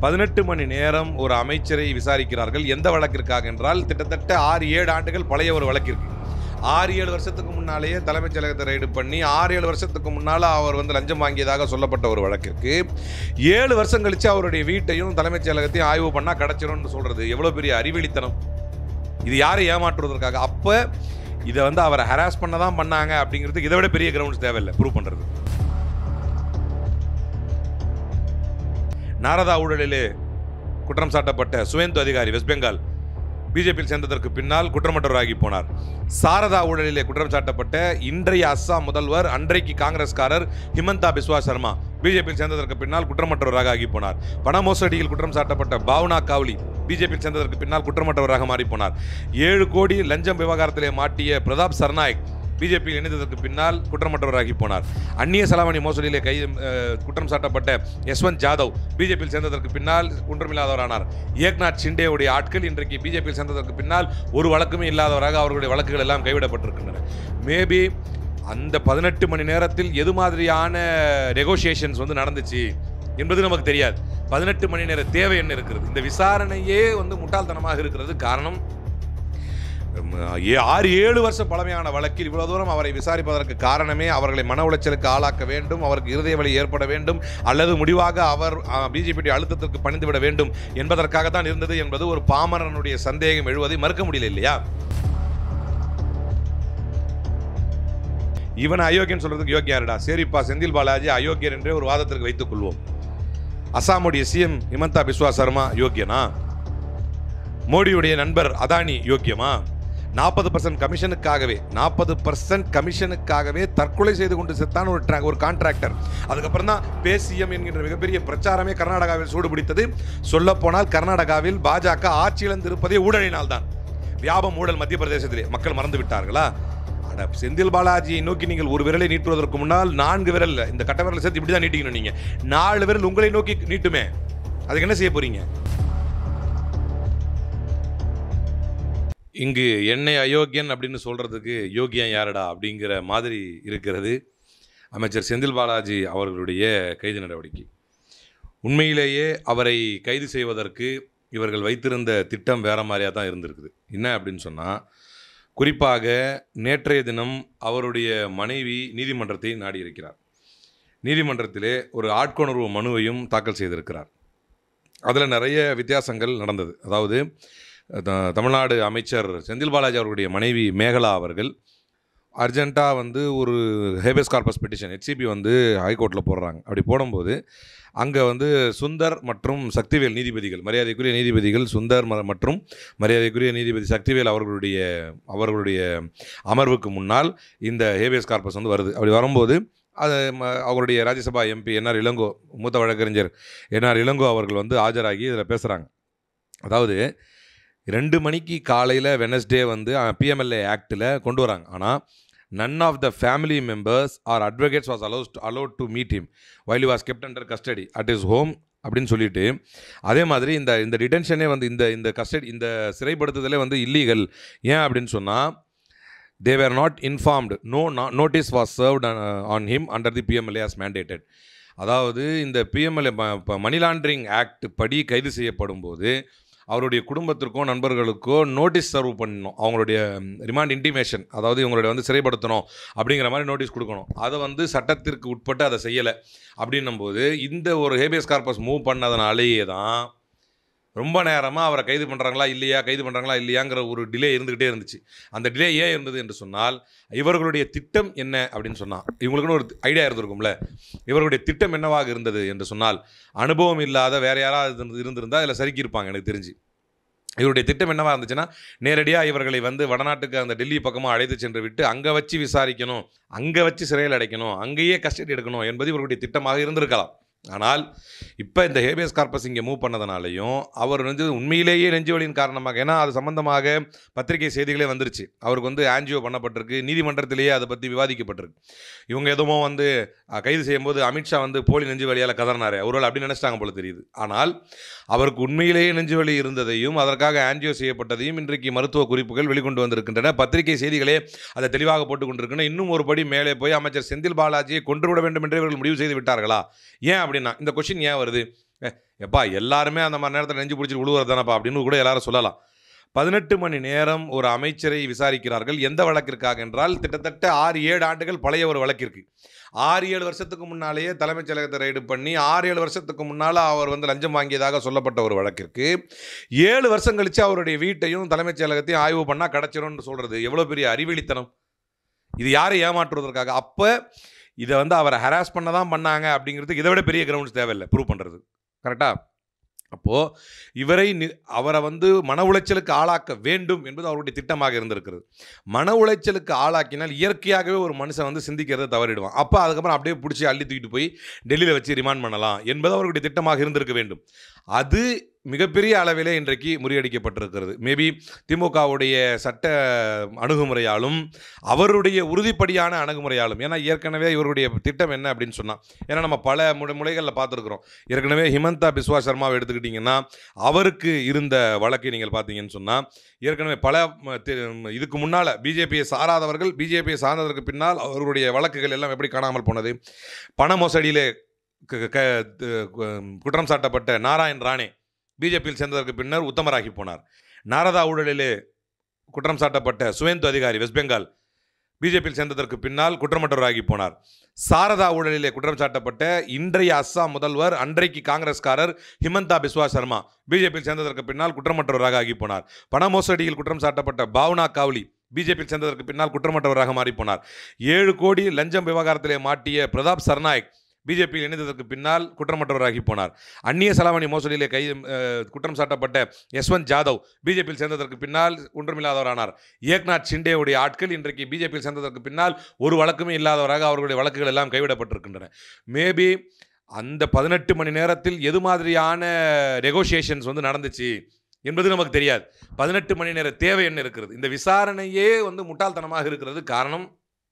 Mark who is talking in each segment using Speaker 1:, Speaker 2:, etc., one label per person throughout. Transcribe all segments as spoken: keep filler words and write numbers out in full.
Speaker 1: பதினெட்டு மணி நேரம் ஒரு அமைச்சரை விசாரிக்கிறார்கள். எந்த வழக்கிற்காக என்றால் கிட்டத்தட்ட ஆறு ஏழு ஆண்டுகள் பழைய ஒரு வழக்கிற்கு. ஆறு ஏழு வருஷத்துக்கு முன்னாலேயே தலைமைச் செயலகத்தை ரைடு பண்ணி ஆறு ஏழு வருஷத்துக்கு முன்னால் அவர் வந்து லஞ்சம் வாங்கியதாக சொல்லப்பட்ட ஒரு வழக்கிற்கு ஏழு வருஷம் கழித்து அவருடைய வீட்டையும் தலைமைச் செயலகத்தையும் ஆய்வு பண்ணால் கிடச்சிரும்னு சொல்கிறது எவ்வளோ பெரிய அறிவெளித்தனம். இது யாரை ஏமாற்றுவதற்காக? அப்போ இதை வந்து அவரை ஹராஸ் பண்ண தான் பண்ணாங்க அப்படிங்கிறதுக்கு இதை விட பெரிய கிரவுண்ட்ஸ் தேவையில்லை ப்ரூவ் பண்ணுறது. நாரதா ஊழலிலே குற்றம் சாட்டப்பட்ட சுவேந்து அதிகாரி வெஸ்ட் பெங்கால் பிஜேபியில் சேர்ந்ததற்கு பின்னால் குற்றமற்றவராகி போனார். சாரதா ஊழலிலே குற்றம் சாட்டப்பட்ட இன்றைய அஸ்ஸாம் முதல்வர் அன்றைக்கு காங்கிரஸ்காரர் ஹிமந்தா பிஸ்வா சர்மா பிஜேபியில் சேர்ந்ததற்கு பின்னால் குற்றமற்றவராக ஆகி போனார். பண மோசடியில் குற்றம் சாட்டப்பட்ட பாவனா காவ்லி பிஜேபியில் சேர்ந்ததற்கு பின்னால் குற்றமற்றவராக மாறி போனார். ஏழு கோடி லஞ்சம் விவகாரத்திலே மாட்டிய பிரதாப் சர்நாயக் பிஜேபியில் இணைந்ததற்கு பின்னால் குற்றமற்றவராகி போனார். அந்நிய செலாவணி மோசடியிலே கை குற்றம் சாட்டப்பட்ட யஸ்வந்த் ஜாதவ் பிஜேபியில் சேர்ந்ததற்கு பின்னால் குற்றமில்லாதவரானார். ஏக்நாத் ஷிண்டேவுடைய ஆட்கள் இன்றைக்கு பிஜேபியில் சேர்ந்ததற்கு பின்னால் ஒரு வழக்குமே இல்லாதவராக அவர்களுடைய வழக்குகள் எல்லாம் கைவிடப்பட்டிருக்கின்றன. மேபி அந்த பதினெட்டு மணி நேரத்தில் எது மாதிரியான நெகோசியேஷன்ஸ் வந்து நடந்துச்சு என்பது நமக்கு தெரியாது. பதினெட்டு மணி நேர தேவை என்ன இருக்கிறது? இந்த விசாரணையே வந்து முட்டாள்தனமாக இருக்கிறது. காரணம், ஆறு ஏழு வருஷம் பழமையான வழக்கில் இவ்வளவு தூரம் அவரை விசாரிப்பதற்கு காரணமே அவர்களை மன உளைச்சலுக்கு ஆளாக்க வேண்டும், அவருக்கு இருதய வலி ஏற்பட வேண்டும், அல்லது முடிவாக அவர் பிஜேபி அழுத்தத்திற்கு பணிந்துவிட வேண்டும் என்பதற்காக தான் இருந்தது என்பது ஒரு பாமரனுடைய சந்தேகம் எழுவதை மறுக்க முடியல இல்லையா? இவன் அயோக்கியன் சொல்றதுக்கு யோக்கியாருடா. சரிப்பா, செந்தில் பாலாஜி அயோக்கியர் என்றே ஒரு வாதத்திற்கு வைத்துக் கொள்வோம். அசாமுடைய சிஎம் ஹிமந்தா பிஸ்வா சர்மா யோக்கியனா? மோடியுடைய நண்பர் அதானி யோக்கியமா? நாற்பது பர்சன்ட் கமிஷனுக்காகவே நாற்பது பர்சன்ட் கமிஷனுக்காகவே தற்கொலை செய்து கொண்டு செத்தான் ஒரு ஒரு கான்ட்ராக்டர். அதுக்கப்புறம் தான் பேசிஎம் என்கின்ற மிகப்பெரிய பிரச்சாரமே கர்நாடகாவில் சூடுபிடித்தது. சொல்ல போனால் கர்நாடகாவில் பாஜக ஆட்சியிழந்திருப்பதே ஊழலினால் தான். வியாபம் ஊழல் மத்திய பிரதேசத்திலே மக்கள் மறந்து விட்டார்களா? செந்தில் பாலாஜியை நோக்கி நீங்கள் ஒரு விரலை நீட்டுவதற்கு முன்னால் நான்கு விரல், இந்த கட்ட விரலை சேர்த்து இப்படி தான் நீட்டிக்கணும். நீங்க நாலு விரல் உங்களை நோக்கி நீட்டுமே, அதுக்கு என்ன செய்ய போறீங்க? இங்கு என்னை அயோக்கியன் அப்படின்னு சொல்கிறதுக்கு யோகியன் யாரடா அப்படிங்கிற மாதிரி இருக்கிறது அமைச்சர் செந்தில் பாலாஜி அவர்களுடைய கைது நடவடிக்கை. உண்மையிலேயே அவரை கைது செய்வதற்கு இவர்கள் வைத்திருந்த திட்டம் வேறு மாதிரியாக தான் இருந்திருக்குது. என்ன அப்படின்னு சொன்னால், குறிப்பாக நேற்றைய தினம் அவருடைய மனைவி நீதிமன்றத்தை நாடியிருக்கிறார். நீதிமன்றத்திலே ஒரு ஆட்கொணர்வு மனுவையும் தாக்கல் செய்திருக்கிறார். அதில் நிறைய வித்தியாசங்கள் நடந்தது. அதாவது தமிழ்நாடு அமைச்சர் செந்தில் பாலாஜி அவர்களுடைய மனைவி மேகலா அவர்கள் அர்ஜென்ட்டாக வந்து ஒரு ஹேபியஸ் கார்பஸ் பெட்டிஷன் ஹெச்சிபி வந்து ஹைகோர்ட்டில் போடுறாங்க. அப்படி போடும்போது அங்கே வந்து சுந்தர் மற்றும் சக்திவேல் நீதிபதிகள், மரியாதைக்குரிய நீதிபதிகள் சுந்தர் மற்றும் மரியாதைக்குரிய நீதிபதி சக்திவேல் அவர்களுடைய அவர்களுடைய அமர்வுக்கு முன்னால் இந்த ஹேபியஸ் கார்பஸ் வந்து வருது. அப்படி வரும்போது அது அவருடைய ராஜ்யசபா எம்பி என்ஆர் இளங்கோ, மூத்த வழக்கறிஞர் என்ஆர் இளங்கோ அவர்கள் வந்து ஆஜராகி இதில் பேசுகிறாங்க. அதாவது ரெண்டு மணிக்கு காலையில் வெனஸ்டே வந்து பிஎம்எல்ஏ ஆக்டில் கொண்டு வராங்க. ஆனால் none of the family members or advocates was also allowed to meet him while he was kept under custody at his home அப்படின்னு சொல்லிட்டு, அதே மாதிரி இந்த இந்த டிடென்ஷனே வந்து இந்த இந்த கஸ்டடி இந்த சிறைப்படுத்துதலே வந்து இல்லீகல். ஏன் அப்படின்னு சொன்னால், they were not informed, no notice was served on him under the P M L A as mandated. அதாவது இந்த பிஎம்எல்ஏ மணி லாண்டரிங் ஆக்ட் படி கைது செய்யப்படும் போது அவருடைய குடும்பத்திற்கோ நண்பர்களுக்கோ நோட்டீஸ் சர்வ் பண்ணணும். அவங்களுடைய ரிமாண்ட் இன்டிமேஷன், அதாவது இவங்களுடைய வந்து சிறைப்படுத்தணும் அப்படிங்கிற மாதிரி நோட்டீஸ் கொடுக்கணும். அதை வந்து சட்டத்திற்கு உட்பட்டு அதை செய்யலை. அப்படின்னும் போது இந்த ஒரு ஹேபியஸ் கார்பஸ் மூவ் பண்ணதுனாலேயே தான் ரொம்ப நேரமாக அவரை கைது பண்ணுறாங்களா இல்லையா கைது பண்ணுறாங்களா இல்லையாங்கிற ஒரு டிலே இருந்துக்கிட்டே இருந்துச்சு. அந்த டிலே ஏன் இருந்தது என்று சொன்னால், இவர்களுடைய திட்டம் என்ன அப்படின்னு சொன்னால், இவங்களுக்குன்னு ஒரு ஐடியா இருந்திருக்கும்ல, இவர்களுடைய திட்டம் என்னவாக இருந்தது என்று சொன்னால், அனுபவம் இல்லாத வேறு யாராவது இருந்திருந்தால் அதில் சறுக்கியிருப்பாங்க எனக்கு தெரிஞ்சு. இவருடைய திட்டம் என்னவாக இருந்துச்சுன்னா, நேரடியாக இவர்களை வந்து வடநாட்டுக்கு அந்த டெல்லி பக்கமாக அழைத்து சென்று விட்டு அங்கே வச்சு விசாரிக்கணும், அங்கே வச்சு சிறையில் அடைக்கணும், அங்கேயே கஸ்டடி எடுக்கணும் என்பது இவர்களுடைய திட்டமாக இருந்திருக்கலாம். ஆனால் இப்போ இந்த ஹேபியஸ் கார்பஸ் இங்கே மூவ் பண்ணதுனாலையும் அவர் வந்து உண்மையிலேயே நெஞ்சுவலியின் காரணமாக, ஏன்னா அது சம்பந்தமாக பத்திரிகை செய்திகளே வந்துருச்சு, அவருக்கு வந்து ஆன்ஜியோ பண்ணப்பட்டிருக்கு, நீதிமன்றத்திலேயே அதை பற்றி விவாதிக்கப்பட்டிருக்கு. இவங்க எதுவும் வந்து கைது செய்யும்போது அமித்ஷா வந்து போலி நெஞ்சு வலியால் கதறினாரே, ஒருவேளை அப்படி நினச்சிட்டாங்க போல தெரியுது. ஆனால் அவருக்கு உண்மையிலேயே நெஞ்சு வலி இருந்ததையும் அதற்காக ஆன்ஜியோ செய்யப்பட்டதையும் இன்றைக்கு மருத்துவ குறிப்புகள் வெளிக்கொண்டு வந்திருக்கின்றன. பத்திரிகை செய்திகளே அதை தெளிவாக போட்டுக் கொண்டிருக்கின்றன. இன்னும் ஒரு படி மேலே போய் அமைச்சர் செந்தில் பாலாஜியை கொன்றுவிட வேண்டும் என்று இவர்கள் முடிவு செய்து விட்டார்களா? ஏன் அப்படின்னா, இந்த கொஸ்டின் ஏன் வருது? எப்பா எல்லாருமே அந்த மாதிரி நேரத்தில் நெஞ்சு பிடிச்சிட்டு உழுவுறது தானப்பா அப்படின்னு கூட எல்லாரும் சொல்லலாம். பதினெட்டு மணி நேரம் ஒரு அமைச்சரை விசாரிக்கிறார்கள். எந்த வழக்கிற்காக என்றால் கிட்டத்தட்ட ஆறு ஏழு ஆண்டுகள் பழைய ஒரு வழக்கிற்கு. ஆறு ஏழு வருஷத்துக்கு முன்னாலேயே தலைமைச் செயலகத்தை ரைடு பண்ணி ஆறு ஏழு வருஷத்துக்கு முன்னால் அவர் வந்து லஞ்சம் வாங்கியதாக சொல்லப்பட்ட ஒரு வழக்கிற்கு ஏழு வருஷம் கழித்து அவருடைய வீட்டையும் தலைமைச் செயலகத்தையும் ஆய்வு பண்ணால் கிடச்சிரும்னு சொல்கிறது எவ்வளோ பெரிய அறிவெளித்தனம்! இது யாரை ஏமாற்றுவதற்காக? அப்போ இதை வந்து அவரை ஹராஸ் பண்ண தான் பண்ணாங்க அப்படிங்கிறதுக்கு இதை விட பெரிய கிரவுண்ட்ஸ் தேவையில்லை ப்ரூவ் பண்ணுறது. கரெக்டாக? அப்போது இவரை அவரை வந்து மன உளைச்சலுக்கு ஆளாக்க வேண்டும் என்பது அவருடைய திட்டமாக இருந்திருக்கிறது. மன உளைச்சலுக்கு ஆளாக்கினால் இயற்கையாகவே ஒரு மனுஷன் வந்து சிந்திக்கிறத தவறிடுவான். அப்போ அதுக்கப்புறம் அப்படியே பிடிச்சி அள்ளி தூக்கிட்டு போய் டெல்லியில் வச்சு ரிமாண்ட் பண்ணலாம் என்பது அவருடைய திட்டமாக இருந்திருக்க வேண்டும். அது மிகப்பெரிய அளவிலே இன்றைக்கு முறியடிக்கப்பட்டிருக்கிறது. மேபி திமுகவுடைய சட்ட அணுகுமுறையாலும் அவருடைய உறுதிப்படியான அணுகுமுறையாலும். ஏன்னா ஏற்கனவே இவருடைய திட்டம் என்ன அப்படின்னு சொன்னால், ஏன்னா நம்ம பல முறை முறைகளில் பார்த்துருக்குறோம். ஏற்கனவே ஹிமந்தா பிஸ்வா சர்மாவை எடுத்துக்கிட்டிங்கன்னா அவருக்கு இருந்த வழக்கை நீங்கள் பார்த்தீங்கன்னு சொன்னால் ஏற்கனவே பல இதுக்கு முன்னால் பிஜேபியை சாராதவர்கள் பிஜேபியை சார்ந்ததற்கு பின்னால் அவருடைய வழக்குகள் எல்லாம் எப்படி காணாமல் போனது. பண மோசடியிலே குற்றம் சாட்டப்பட்ட நாராயண் ராணே பிஜேபியில் சேர்ந்ததற்கு பின்னர் உத்தமராகி போனார். நாரதா ஊழலிலே குற்றம் சாட்டப்பட்ட சுவேந்து அதிகாரி வெஸ்ட் பெங்கால் பிஜேபியில் சேர்ந்ததற்கு பின்னால் குற்றமற்றவராகி போனார். சாரதா ஊழலிலே குற்றம் சாட்டப்பட்ட இன்றைய அஸ்ஸாம் முதல்வர் அன்றைக்கு காங்கிரஸ்காரர் ஹிமந்தா பிஸ்வா சர்மா பிஜேபியில் சேர்ந்ததற்கு பின்னால் குற்றமற்றவராக ஆகி போனார். பண மோசடியில் குற்றம் சாட்டப்பட்ட பாவனா காவ்லி பிஜேபியில் சேர்ந்ததற்கு பின்னால் குற்றமற்றவராக மாறிப்போனார். ஏழு கோடி லஞ்சம் விவகாரத்திலே மாட்டிய பிரதாப் சர்நாயக் பிஜேபியில் இணைந்ததற்கு பின்னால் குற்றமற்றவராகி போனார். அந்நிய செலாவணி மோசடியிலே கை குற்றம் சாட்டப்பட்ட யஸ்வந்த் ஜாதவ் பிஜேபியில் சேர்ந்ததற்கு பின்னால் ஒன்றுமில்லாதவரானார். ஏக்நாத் ஷிண்டேவுடைய ஆட்கள் இன்றைக்கு பிஜேபியில் சேர்ந்ததற்கு பின்னால் ஒரு வழக்குமே இல்லாதவராக அவர்களுடைய வழக்குகள் எல்லாம் கைவிடப்பட்டிருக்கின்றன. மேபி அந்த பதினெட்டு மணி நேரத்தில் எது மாதிரியான நெகோசியேஷன்ஸ் வந்து நடந்துச்சு என்பது நமக்கு தெரியாது. பதினெட்டு மணி நேர தேவை என்ன இருக்கிறது? இந்த விசாரணையே வந்து முட்டாள்தனமாக இருக்கிறது. காரணம்,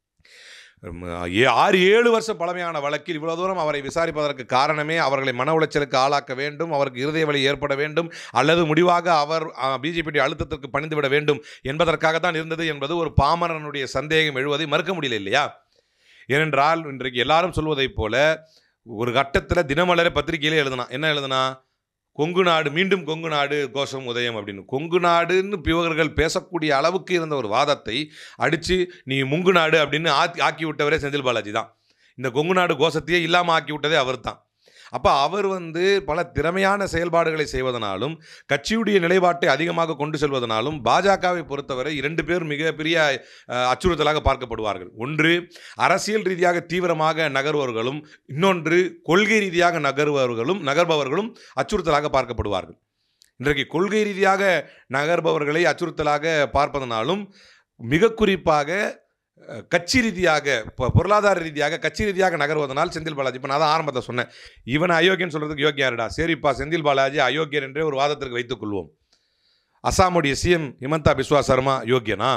Speaker 1: ஆறு ஏழு வருஷம் பழமையான வழக்கில் இவ்வளோ தூரம் அவரை விசாரிப்பதற்கு காரணமே அவர்களை மன உளைச்சலுக்கு ஆளாக்க வேண்டும், அவருக்கு இருதய வலி ஏற்பட வேண்டும், அல்லது முடிவாக அவர் பிஜேபி அழுத்தத்திற்கு பணிந்துவிட வேண்டும் என்பதற்காக தான் இருந்தது என்பது ஒரு பாமரனுடைய சந்தேகம் எழுவதை மறுக்க முடியல இல்லையா? ஏனென்றால் இன்றைக்கு எல்லாரும் சொல்வதைப் போல ஒரு கட்டத்தில் தினமலர பத்திரிகையிலே எழுதுனா என்ன எழுதுனா, கொங்கு நாடு மீண்டும் கொங்கு நாடு கோஷம் உதயம் அப்படின்னு. கொங்கு நாடுன்னு பிவர்கள் பேசக்கூடிய அளவுக்கு இருந்த ஒரு வாதத்தை அடித்து நீ முங்கு நாடு அப்படின்னு ஆக்கி ஆக்கி விட்டவரே செந்தில் பாலாஜி தான். இந்த கொங்கு நாடு கோஷத்தையே இல்லாமல் ஆக்கி விட்டதே அவர் தான். அப்போ அவர் வந்து பல திறமையான செயல்பாடுகளை செய்வதனாலும் கட்சியுடைய நிலைப்பாட்டை அதிகமாக கொண்டு செல்வதனாலும் பாஜகவை பொறுத்தவரை இரண்டு பேர் மிகப்பெரிய அச்சுறுத்தலாக பார்க்கப்படுவார்கள். ஒன்று அரசியல் ரீதியாக தீவிரமாக நகர்வர்களும், இன்னொன்று கொள்கை ரீதியாக நகர்வர்களும் நகர்பவர்களும் அச்சுறுத்தலாக பார்க்கப்படுவார்கள். இன்றைக்கு கொள்கை ரீதியாக நகர்பவர்களை அச்சுறுத்தலாக பார்ப்பதனாலும் மிக குறிப்பாக கட்சி ரீதியாக பொருளாதார ரீதியாக கட்சி ரீதியாக நகர்வதனால் செந்தில் பாலாஜி, இப்போ நான் தான் ஆரம்பத்தை சொன்னேன், இவனை அயோக்கியன்னு சொல்கிறதுக்கு யோக்கியாருடா. சரிப்பா, செந்தில் பாலாஜி அயோக்கியர் என்றே ஒரு வாதத்திற்கு வைத்துக் கொள்வோம். அசாமுடைய சிஎம் ஹிமந்தா பிஸ்வா சர்மா யோக்கியனா?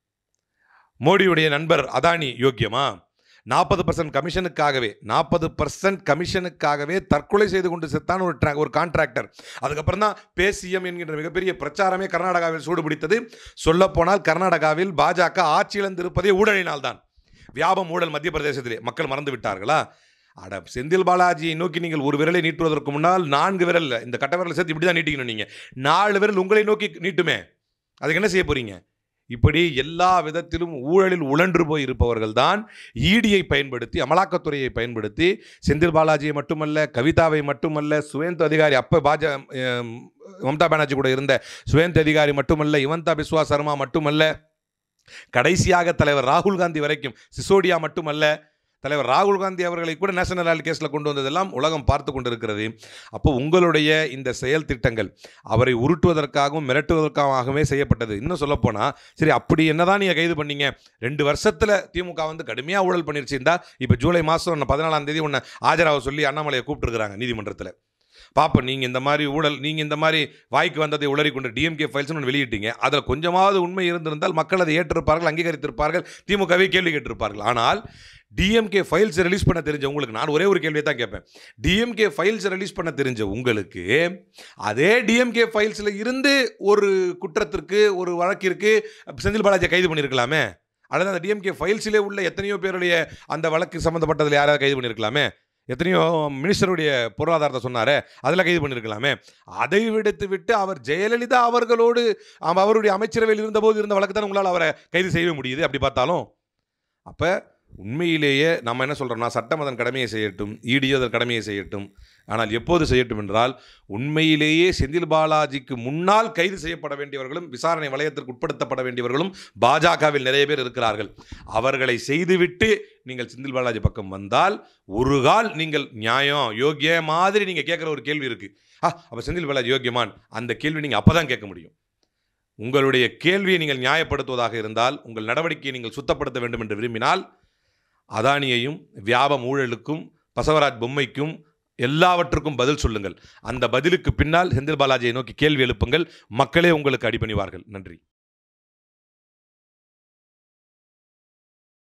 Speaker 1: மோடியுடைய நண்பர் அதானி யோக்கியமா? நாற்பது பர்சன்ட் கமிஷனுக்காகவே நாற்பது பர்சன்ட் கமிஷனுக்காகவே தற்கொலை செய்து கொண்டு செத்தான் ஒரு ட்ரா ஒரு கான்ட்ராக்டர். அதுக்கப்புறம் தான் பேசிஎம் என்கின்ற மிகப்பெரிய பிரச்சாரமே கர்நாடகாவில் சூடுபிடித்தது. சொல்லப்போனால் கர்நாடகாவில் பாஜக ஆட்சியிழந்திருப்பதே ஊழலினால்தான். வியாபம் ஊழல் மத்திய பிரதேசத்திலே மக்கள் மறந்து விட்டார்களா? அட, செந்தில் பாலாஜியை நோக்கி நீங்கள் ஒரு விரலை நீட்டுவதற்கு முன்னால் நான்கு விரல், இந்த கட்ட விரலை சேர்த்து இப்படி தான் நீட்டிக்கணும். நீங்கள் நாலு விரல் உங்களை நோக்கி நீட்டுமே, அதுக்கு என்ன செய்ய போறீங்க? இப்படி எல்லா விதத்திலும் ஊழலில் உழன்று போய் இருப்பவர்கள் தான் ஈடியை பயன்படுத்தி, அமலாக்கத்துறையை பயன்படுத்தி செந்தில் பாலாஜியை மட்டுமல்ல, கவிதாவை மட்டுமல்ல, சுவேந்து அதிகாரி, அப்போ பாஜ மம்தா பானர்ஜி கூட இருந்த சுவேந்து அதிகாரி மட்டுமல்ல, ஹிமந்தா பிஸ்வா சர்மா மட்டுமல்ல, கடைசியாக தலைவர் ராகுல் காந்தி வரைக்கும், சிசோடியா மட்டுமல்ல, தலைவர் ராகுல் காந்தி அவர்களை கூட நேஷனல் ஹெரால்டு கேஸில் கொண்டு வந்ததெல்லாம் உலகம் பார்த்து கொண்டிருக்கிறது. அப்போ உங்களுடைய இந்த செயல் திட்டங்கள் அவரை உருட்டுவதற்காகவும் மிரட்டுவதற்காகவே செய்யப்பட்டது. இன்னும் சொல்லப்போனால், சரி அப்படி என்னதான் நீங்கள் கைது பண்ணீங்க? ரெண்டு வருஷத்தில் திமுக வந்து கடுமையாக ஊழல் பண்ணிருச்சு. இருந்தா இப்போ ஜூலை மாதம் பதினாலாம் தேதி ஒன்று ஆஜராக சொல்லி அண்ணாமலையை கூப்பிட்டுருக்குறாங்க நீதிமன்றத்தில். பாப்பா, நீங்கள் இந்த மாதிரி ஊழல், நீங்கள் இந்த மாதிரி வாய்க்கு வந்ததை உளறி கொண்டு டிஎம்கே ஃபைல்ஸ்னு ஒன்று வெளியிட்டீங்க. அதில் கொஞ்சமாவது உண்மை இருந்திருந்தால் மக்கள் அதை ஏற்றிருப்பார்கள், அங்கீகரித்திருப்பார்கள், திமுகவை கேள்வி கேட்டிருப்பார்கள். ஆனால் டிஎம்கே ஃபைல்ஸ் ரிலீஸ் பண்ண தெரிஞ்ச உங்களுக்கு நான் ஒரே ஒரு கேள்வியை தான் கேட்பேன். டிஎம்கே ஃபைல்ஸ் ரிலீஸ் பண்ண தெரிஞ்ச உங்களுக்கு அதே டிஎம்கே ஃபைல்ஸில் இருந்து ஒரு குற்றத்திற்கு, ஒரு வழக்கிற்கு செந்தில் பாலாஜியை கைது பண்ணியிருக்கலாமே. அல்லது அந்த டிஎம்கே ஃபைல்ஸிலே உள்ள எத்தனையோ பேருடைய அந்த வழக்கு சம்மந்தப்பட்டதில் யாராவது கைது பண்ணியிருக்கலாமே. எத்தனையோ மினிஸ்டருடைய பொருளாதாரத்தை சொன்னாரே, அதில் கைது பண்ணியிருக்கலாமே. அதை விடுத்து விட்டு அவர் ஜெயலலிதா அவர்களோடு அவருடைய அமைச்சரவையில் இருந்தபோது இருந்த வழக்கு தான் உங்களால் அவரை கைது செய்ய முடியுது அப்படி பார்த்தாலும். அப்போ உண்மையிலேயே நம்ம என்ன சொல்கிறோம்னா, சட்டம் அதன் கடமையை செய்யட்டும், ஈடியோ அதன் கடமையை செய்யட்டும். ஆனால் எப்போது செய்யட்டும் என்றால், உண்மையிலேயே செந்தில் பாலாஜிக்கு முன்னால் கைது செய்யப்பட வேண்டியவர்களும் விசாரணை வளையத்திற்கு உட்படுத்தப்பட வேண்டியவர்களும் பாஜகவில் நிறைய பேர் இருக்கிறார்கள். அவர்களை செய்துவிட்டு நீங்கள் செந்தில் பாலாஜி பக்கம் வந்தால் ஒரு கால் நீங்கள் நியாயம் யோகிய மாதிரி நீங்கள் கேட்குற ஒரு கேள்வி இருக்குது. ஆ அப்போ செந்தில் பாலாஜி யோகியமான், அந்த கேள்வி நீங்கள் அப்போ தான் கேட்க முடியும். உங்களுடைய கேள்வியை நீங்கள் நியாயப்படுத்துவதாக இருந்தால், உங்கள் நடவடிக்கையை நீங்கள் சுத்தப்படுத்த வேண்டும் என்று விரும்பினால், அதானியையும் வியாபம் ஊழலுக்கும் பசவராஜ் பொம்மைக்கும் எல்லாவற்றுக்கும் பதில் சொல்லுங்கள். அந்த பதிலுக்கு பின்னால் செந்தில் பாலாஜியை நோக்கி கேள்வி எழுப்புங்கள். மக்களே உங்களுக்கு அடிபணிவார்கள். நன்றி.